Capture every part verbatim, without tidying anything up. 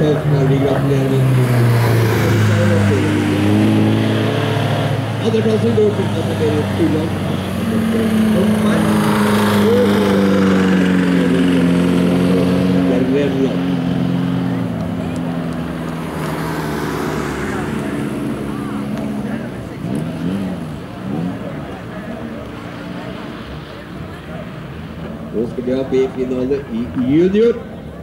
Norge, gratulerer. Andreplassen går til at det er Ulland. Gervelland. Nå skal vi ha B-finale i junior.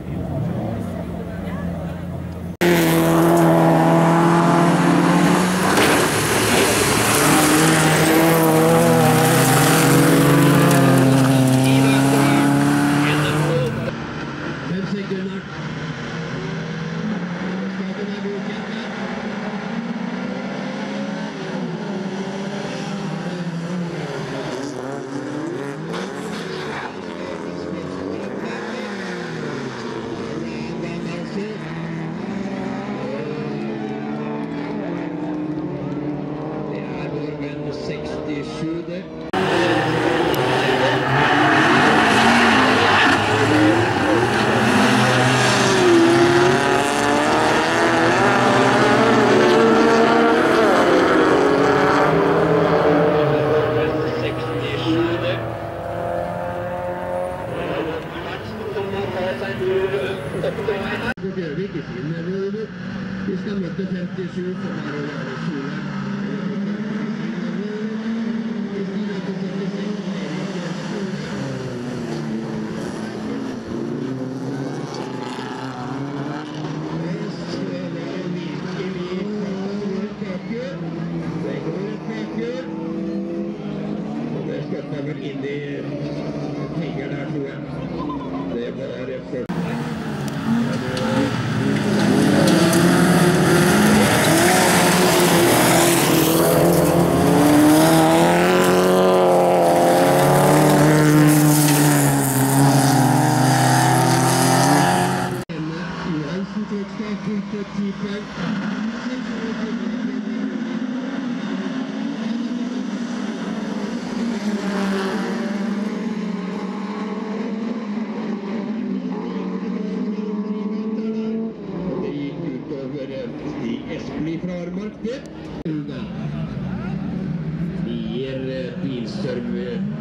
Vi skal møte femtisju som er å være tjue. Vi skal møte syttiseks. Det skjøtter vel inn i fingeren her, tror jeg. Det var først. Gir bilstrøm.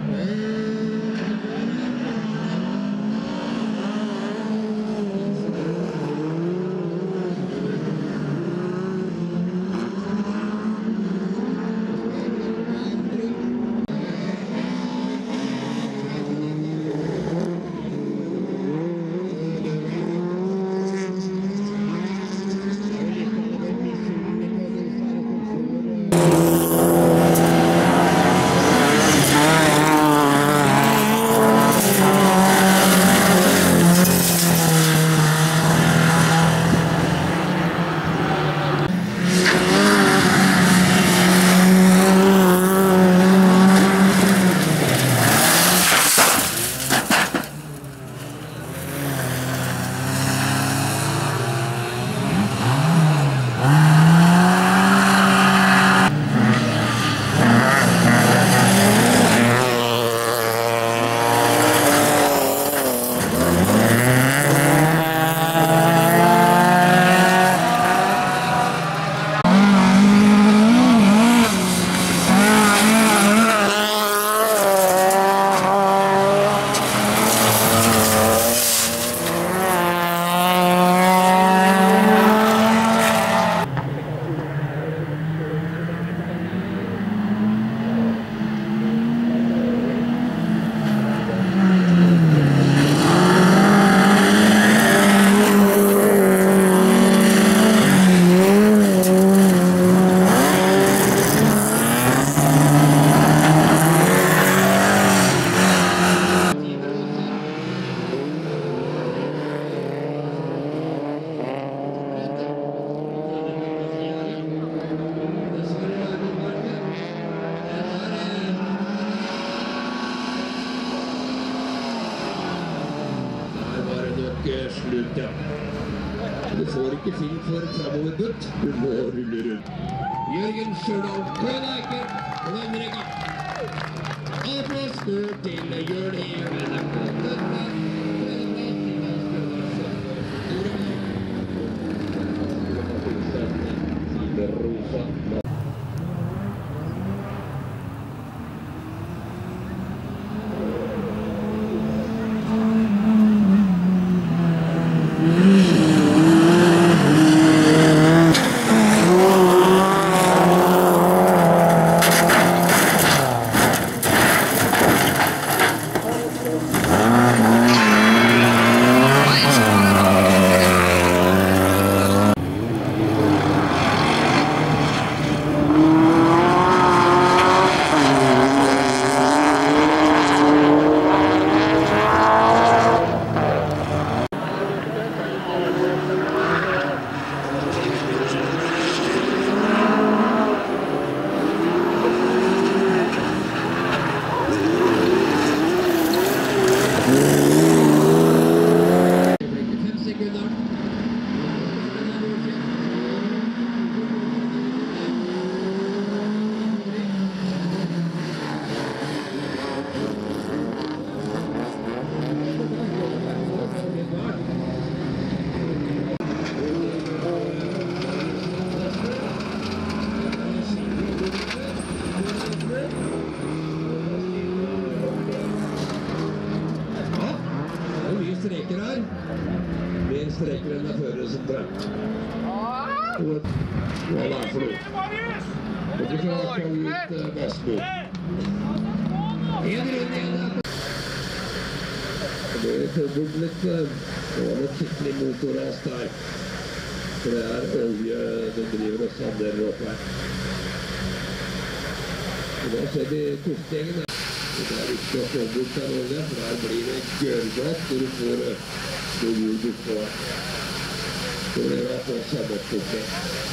Slutt, ja. Du får ikke film for fremover butt. Du må rulle rundt. Jørgen Sjørdal, Krøneiker, Rønrega. Applaus går til Jørgen. rosa. Streker her. Mer streker enn det fører som trøtt. Hva er det for noe? Og du klarer å ut Vestmo. En runde igjen her. Det er fordoblet. Det var noe skikkelig motorras der. For det er olje det driver og sander opp her. Og da ser vi kostgjengen. Det er viktig å få bort av olje, for der blir det gørglatt når du får noe hjul bort på her. Så blir det å få samlet bort det.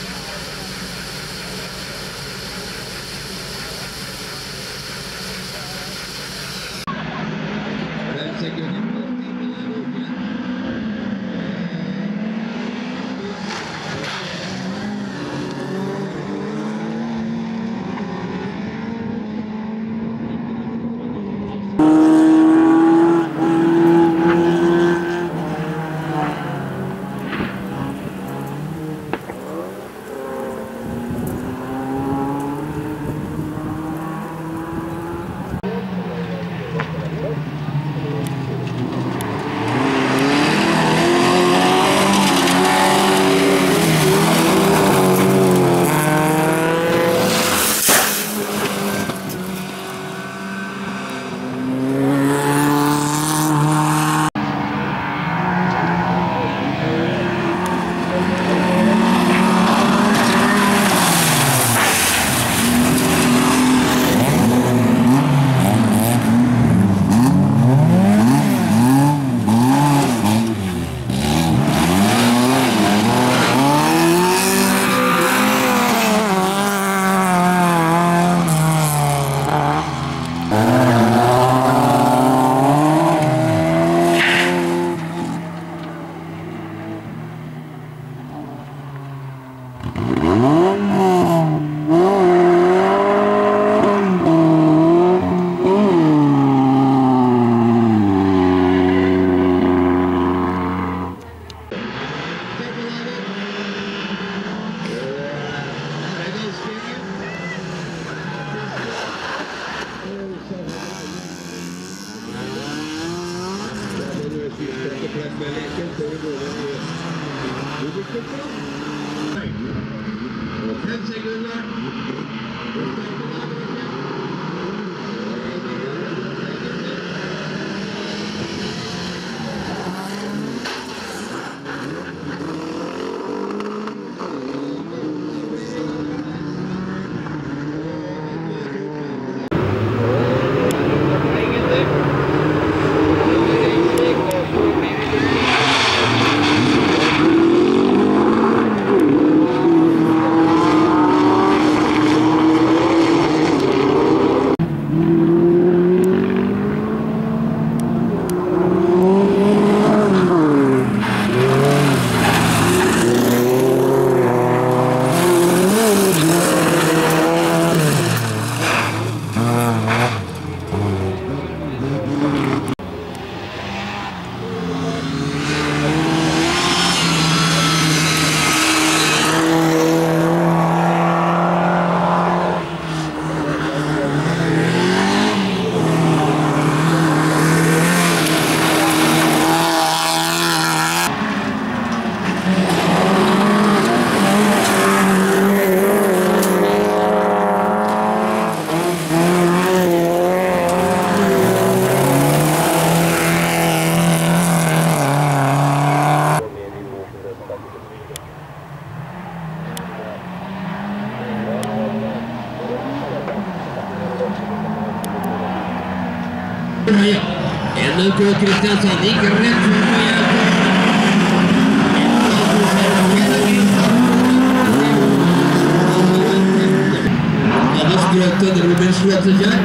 Fem sekunder. Fem sekunder. ja. N M K Kristiansand gikk rett for på hjelp. Hadde skrøttet, det blir slåttet her.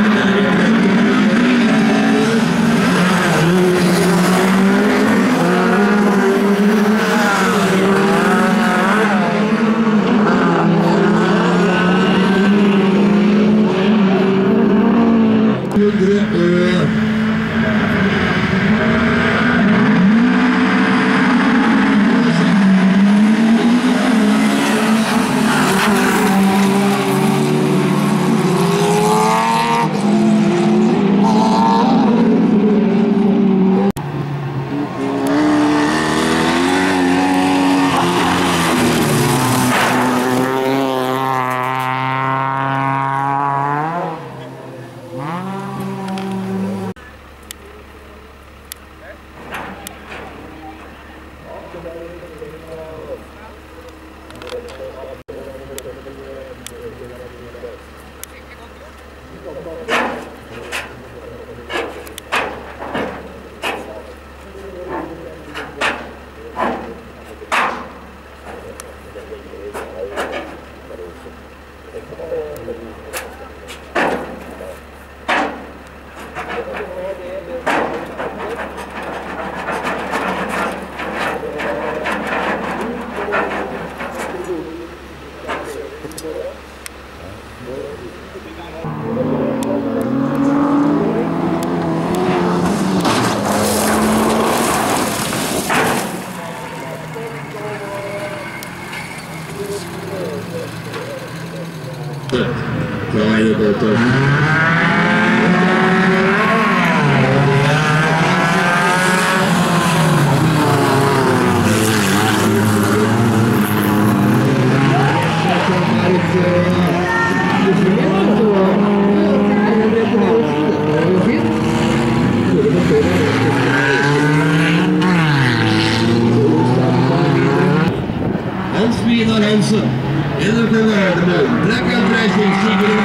Hans Vidar Hansen, N M K Gardermoen, Black and Racing, Sigurd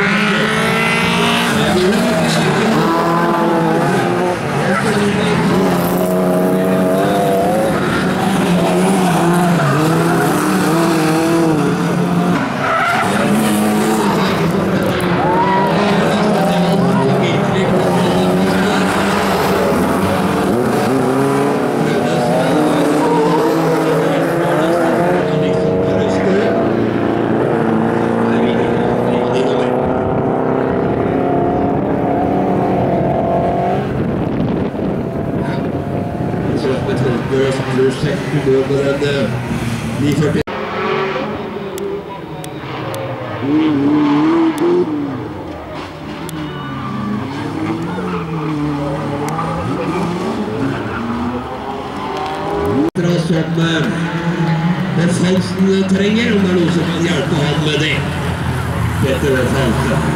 som Falsen trenger, om det er noe som kan hjelpe han med det. Petter Falsen.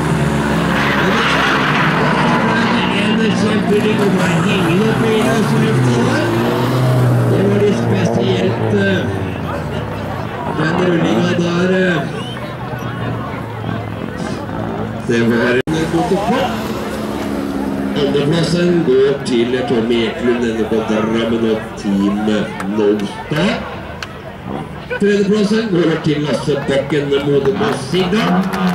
En kjempelig god vei ingen oppe i løslufta der. Det var litt spesielt den rullinga der. Det var en god på. Andreplassen går til Tommy Eklund, denne på Drammen og Team Nolstad. Tredjeplassen går til Lasse Bakken, Moderplass Sigda.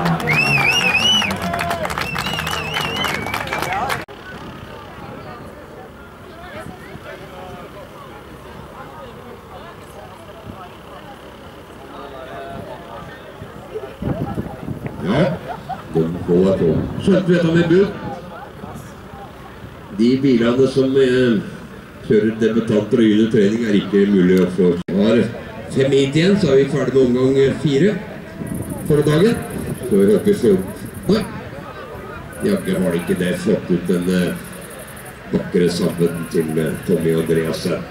Ja, de får på. Skjønt vet han med bud. De bilene som eh, kjører debutanter og under trening er ikke mulig å få. Vi har fem hit igjen, så er vi ferdig med omgang fire for dagen. Så vi håper så Nei, Jakke har ikke det flott ut den eh, bakre sammen til eh, Tommy og Andreas her.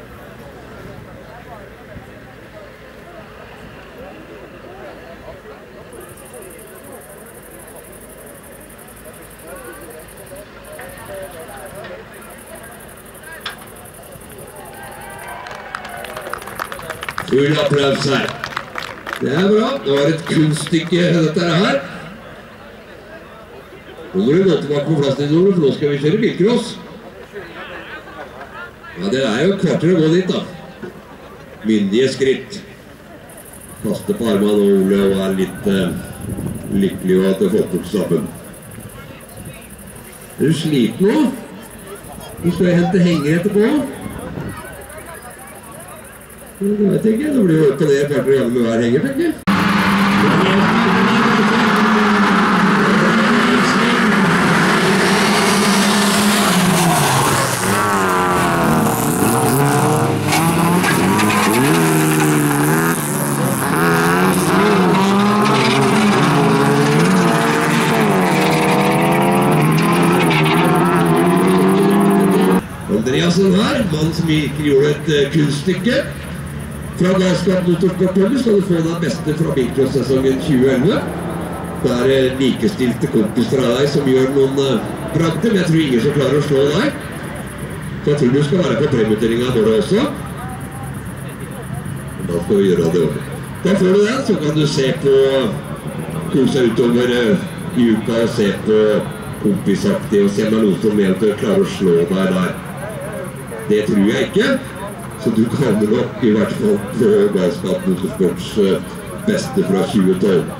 Full applaus her. Det er bra. Det var et kunststykke dette her. Nå må du gå tilbake på plassen din, Ole, for nå skal vi kjøre bilcross. Ja, det er jo kvarter å gå dit, da. Myndige skritt. Kaste på armene og Ole og er litt eh, lykkelig og at det får bort sammen. Er du sliten nå? Du skal hente henger etterpå. Det vet jeg ikke. Det blir jo opp og ned kvarter ganger med hver henger, tenker jeg. Andreasen her, mannen som ikke gjorde et uh, kunststykke. Fra Galskap Motorsport-Norge skal du få den beste fra bilcross-sesongen tjue elleve. Det er uh, likestilte kompiser av deg som gjør noen uh, bragder, men jeg tror ingen som klarer å slå deg. Så jeg tror du skal være på premiutdelingen vår også. Da skal vi gjøre det også. Da får du den, så kan du se på kose utover uh, i uka og se på kompisaktig og se om det er noen som eventuelt klarer å slå deg der. Det tror jeg ikke, så du kan nok i hvert fall på Galskap Motorsports beste fra tjue tolv.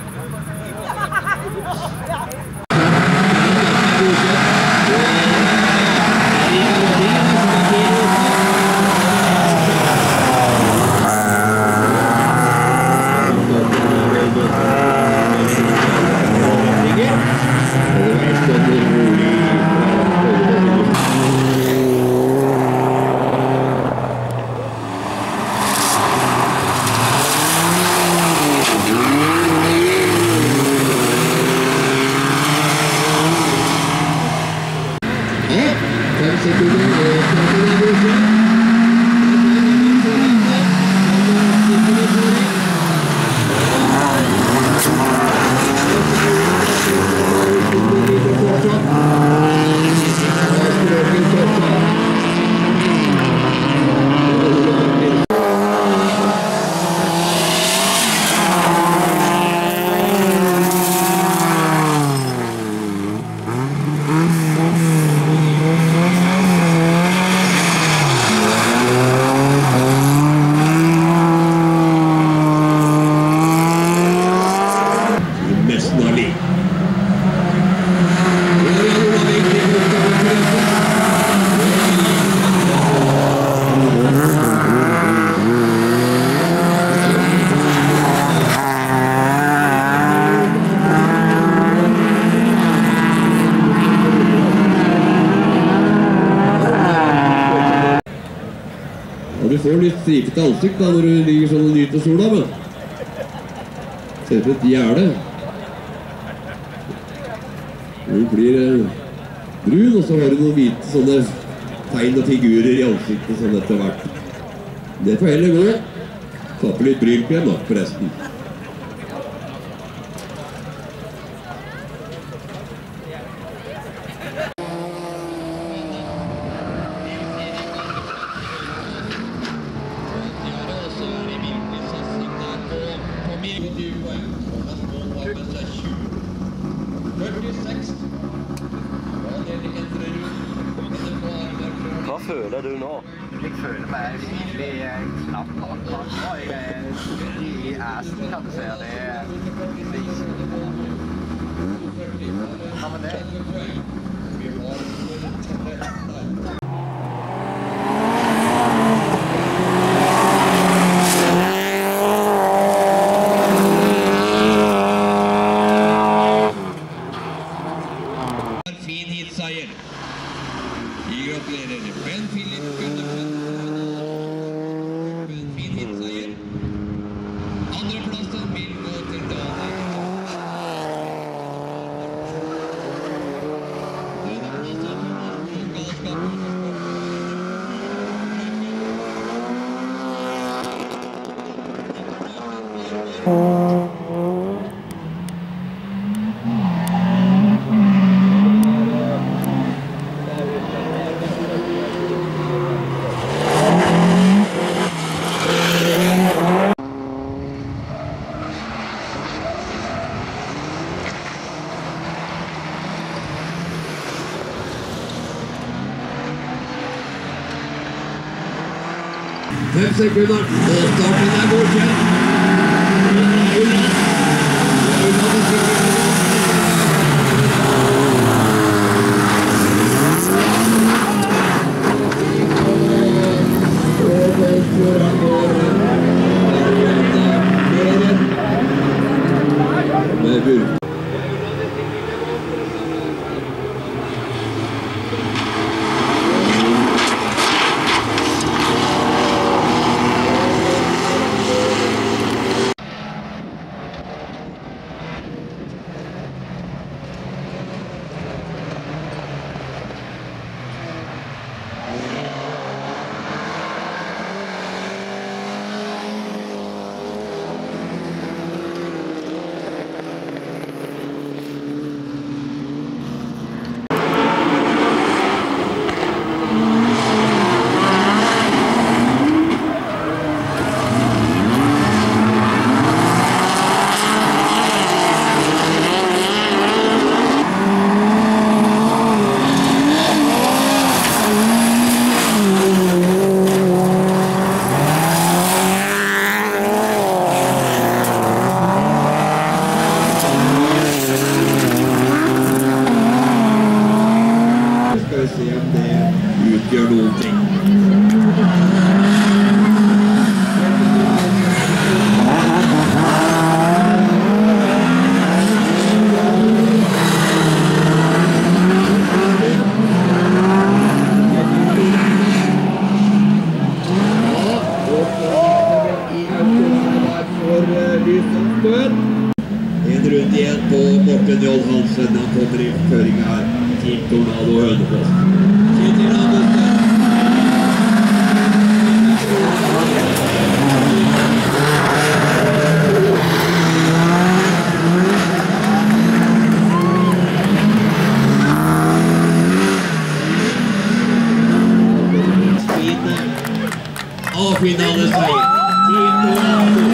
Du får litt stripete ansikt da når du ligger sånn og nyter sola, men ser ut som et gjerde. Du blir eh, brun, og så har du noen hvite sånne tegn og figurer i ansiktet sånn etter hvert. Det får heller gå. Ta på litt brylkrem da, forresten. Hva føler du nå? Jeg føler meg skikkelig knapp akkurat nå. Jeg er i æsen, kan du si. Det er Hva med det? Fin hitseier. Vi gratulerer. Ben Philip Gundersen. En fin hitseier. Andreplassen vil gå til Daniel. fem sekunder, og starten er godkjent. Med bull. Se om det utgjør noen ting. En rundt igjen på Morten Joll Hansen. Han kommer i føring her til Tornado Hønefoss. Kjetil Andersen. A-finaleseier til Tornado.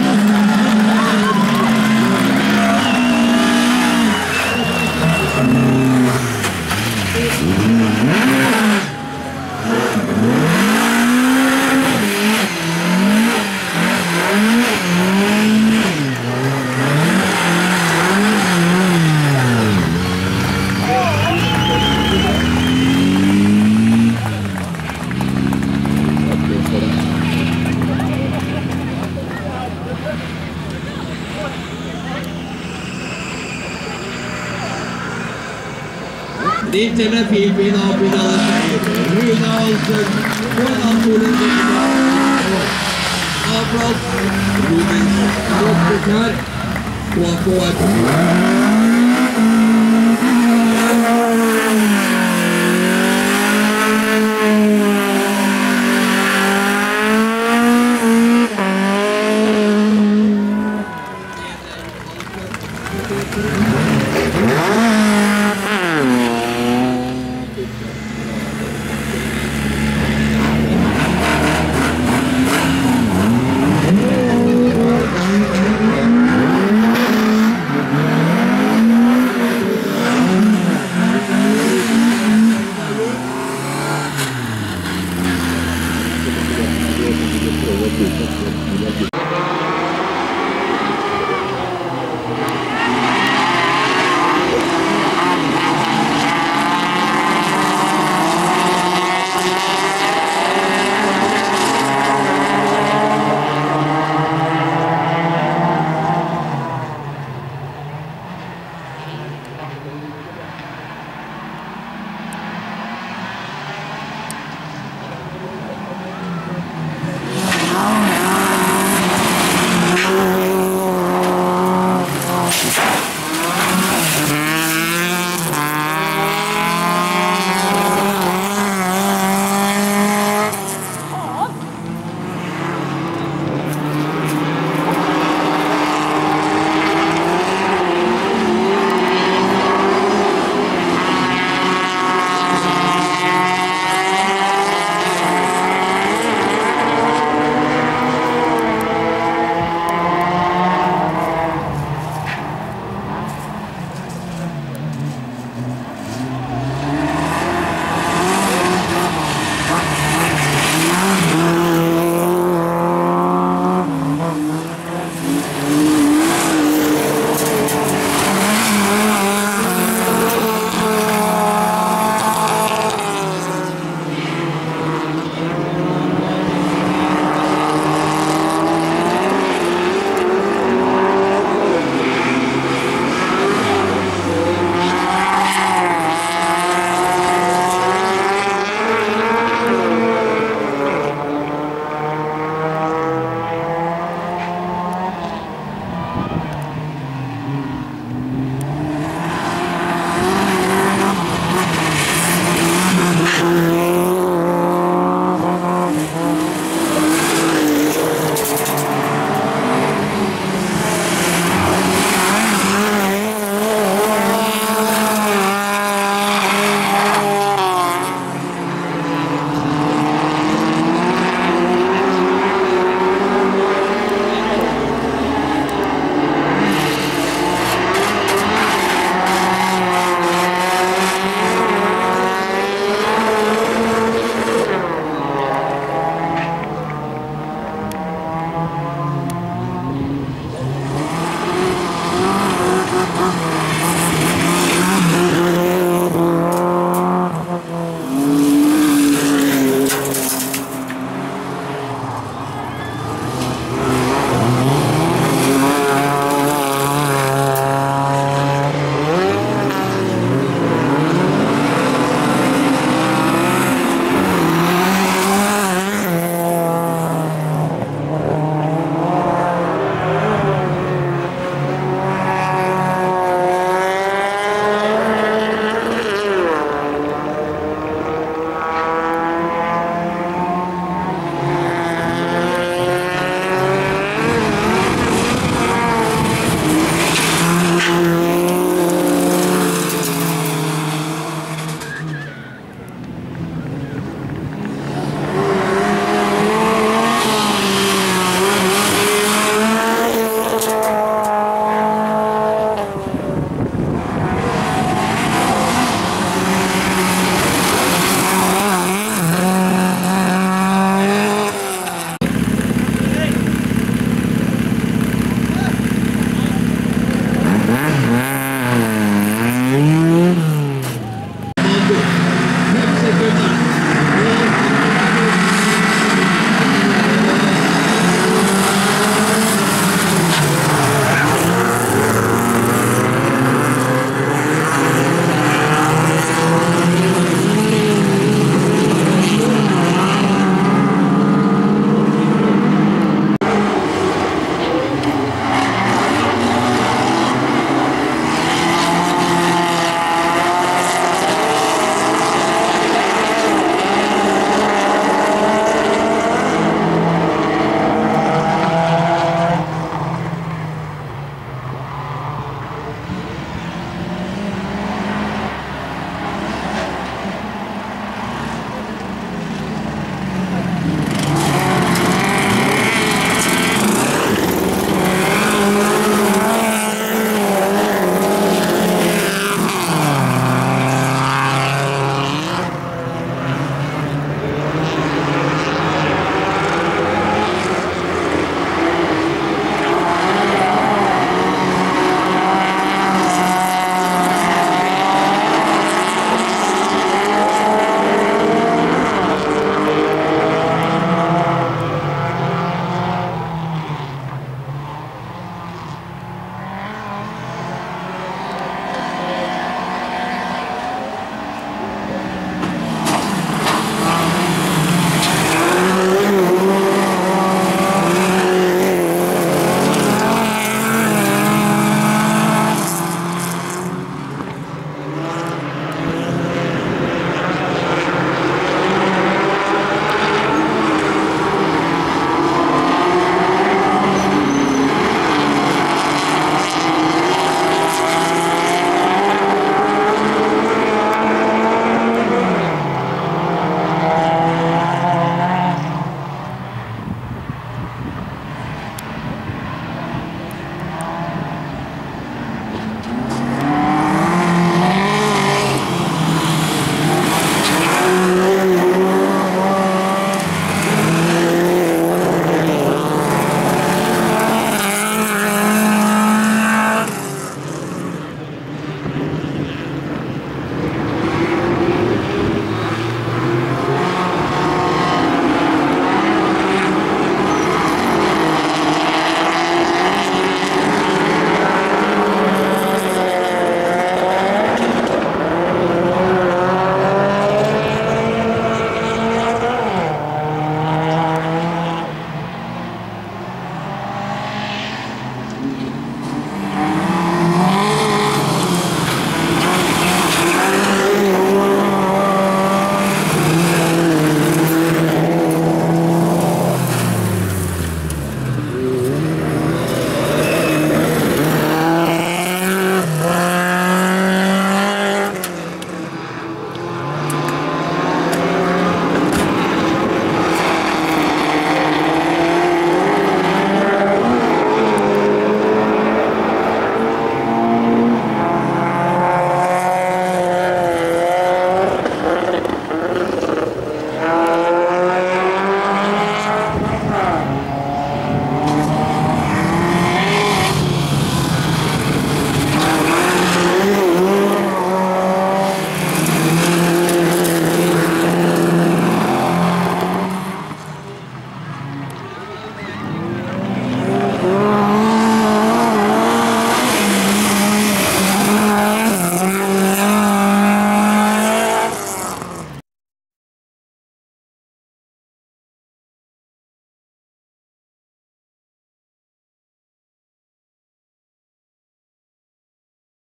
Dittil med fin A-finaleseier. Rune Hansen foran Toren Rikkeberg. A-plass Rubens Rottbekær. Og K F